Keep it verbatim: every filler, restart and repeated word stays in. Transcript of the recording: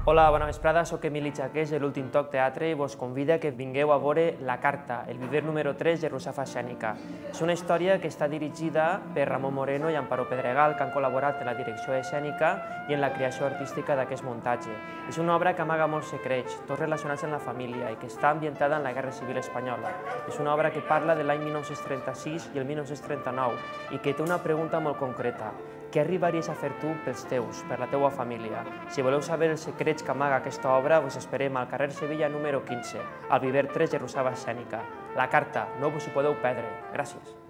Hola, bona vesprada, soc Emili Jaqués de l'Últim Toc Teatre i vos convida que vingueu a veure La Carta, el viver número tres de Russafa Escènica. És una història que està dirigida per Ramon Moreno i Amparo Pedregal, que han col·laborat en la direcció escènica i en la creació artística d'aquest muntatge. És una obra que amaga molts secrets, tots relacionats amb la família i que està ambientada en la Guerra Civil Espanyola. És una obra que parla de l'any mil nou-cents trenta-sis i el mil nou-cents trenta-nou i que té una pregunta molt concreta. Què arribaries a fer tu pels teus, per la teua família? Si voleu saber els secrets que amaga aquesta obra, us esperem al carrer Sevilla número quinze, al viver tres de Russafa Escènica. La Carta, no vos hi podeu perdre. Gràcies.